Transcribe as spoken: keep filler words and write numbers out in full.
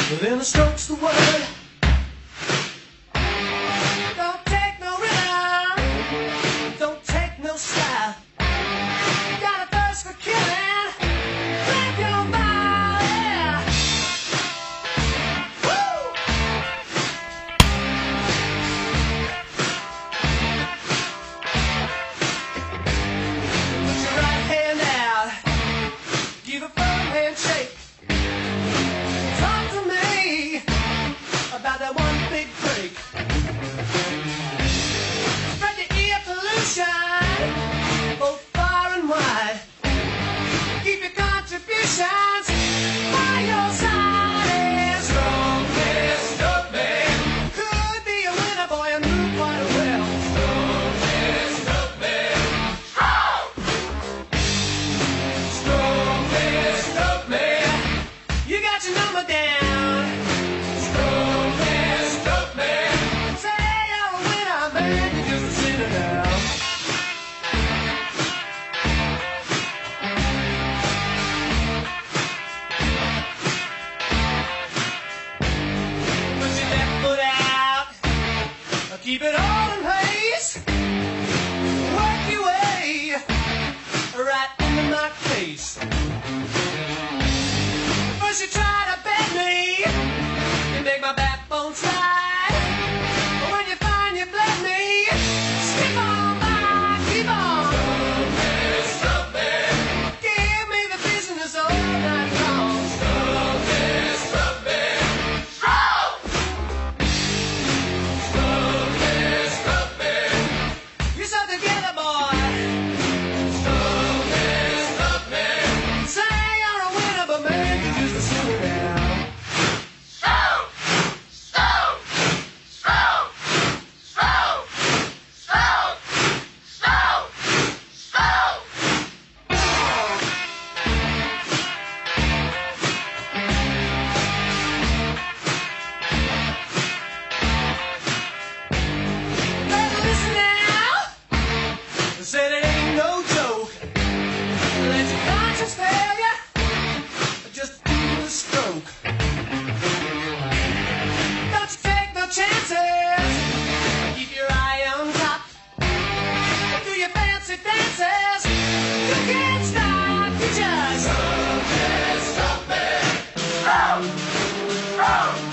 Within the strokes the word. Don't take no rhythm, don't take no style. Got a thirst for killing, grab your body. Woo! Put your right hand out, give a firm handshake. Talk to me about that one big break. Spread the ear pollution both far and wide. Keep your contributions by your side. Strongest of men could be a winner, boy, and move quite well. Strongest of men, strong. Strongest of men, you got your number down. Strongest of men, say you're a winner, man, you're just a sinner now. Put your left foot out, keep it all in place. Work your way right into my face. First you try to bend me, you make my backbone slide. But when you find you bled me, skip on by, keep on. Strongest of men, give me the business all night long. Strongest of men, strong. Strongest of men, you're so together, boy. Strongest of men, say you're a winner, but man, you're just a sinner now. Strong, strong, strong, strong, strong, strong, strong. Better listen now. I said it ain't no joke. Let your conscience fail ya. Just do the stroke. Don't you take no chances. Keep your eye on top. Do your fancy dances. You can't stop. You just. Strongest of men. Strong. Strong.